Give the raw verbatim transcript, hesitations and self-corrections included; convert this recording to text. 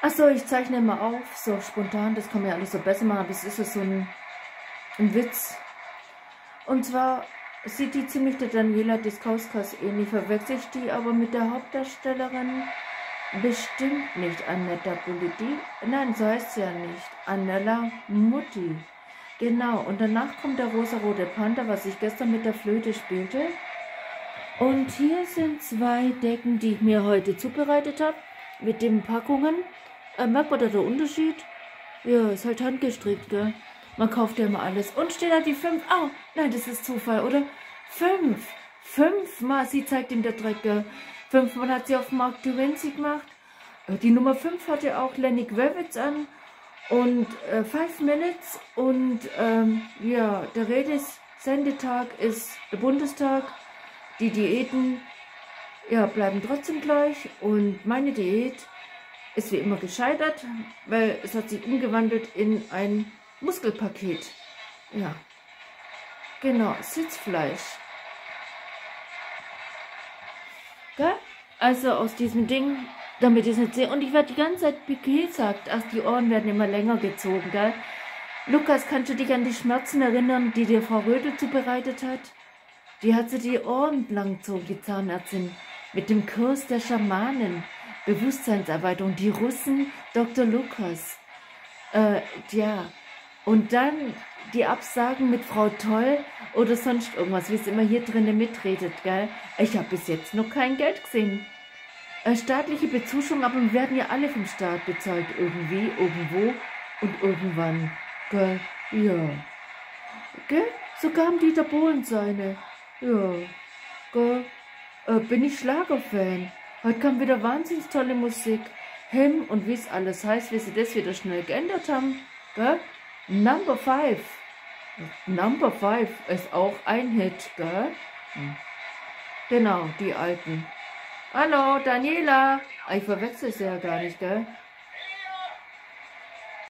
Achso, ich zeichne immer auf, so spontan, das kann man ja alles so besser machen, aber es ist ja so ein, ein Witz. Und zwar sieht die ziemlich der Daniela Diskauskas ähnlich, verwechsel ich die aber mit der Hauptdarstellerin bestimmt nicht, Annetta Bulidi. Nein, so heißt sie ja nicht, Annella Mutti. Genau, und danach kommt der rosarote Panther, was ich gestern mit der Flöte spielte. Und hier sind zwei Decken, die ich mir heute zubereitet habe, mit den Packungen. Äh, merkt man da den Unterschied? Ja, ist halt handgestrickt, gell? Man kauft ja immer alles. Und steht da die fünf. Oh, nein, das ist Zufall, oder? Fünf. Fünfmal, sie zeigt ihm der Dreck, gell? Fünfmal hat sie auf Mark Terenzi gemacht. Äh, die Nummer fünf hatte auch Lenny Kravitz an. Und äh, Five Minutes. Und ähm, ja, der Redesendetag ist der Bundestag. Die Diäten ja, bleiben trotzdem gleich. Und meine Diät ist wie immer gescheitert, weil es hat sich umgewandelt in ein Muskelpaket. Ja, genau, Sitzfleisch. Gell? Also aus diesem Ding, damit ich es nicht sehe. Und ich werde die ganze Zeit Piquet sagt, ach, die Ohren werden immer länger gezogen, gell? Lukas, kannst du dich an die Schmerzen erinnern, die dir Frau Rödel zubereitet hat? Die hat sie die Ohren lang gezogen, die Zahnärztin, mit dem Kurs der Schamanen. Bewusstseinserweiterung, die Russen, Doktor Lukas. Äh, ja, und dann die Absagen mit Frau Toll oder sonst irgendwas, wie es immer hier drinnen mitredet, gell? Ich habe bis jetzt noch kein Geld gesehen. Äh, staatliche Bezuschussung, aber wir werden ja alle vom Staat bezahlt, irgendwie, irgendwo und irgendwann, gell? Ja. Gell? Sogar am Dieter Bohlen seine. Ja. Gell? Äh, bin ich Schlagerfan. Heute kam wieder wahnsinnig tolle Musik. Him und wie es alles heißt, wie sie das wieder schnell geändert haben. Gell? Number five. Number five ist auch ein Hit, gell? Hm. Genau, die alten. Hallo, Daniela. Ich verwechsel sie ja gar nicht, gell?